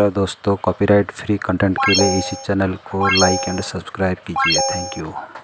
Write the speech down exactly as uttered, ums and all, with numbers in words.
Hello दोस्तों, copyright free content के लिए इस चैनल को लाइक एंड सब्सक्राइब कीजिए। Thank you.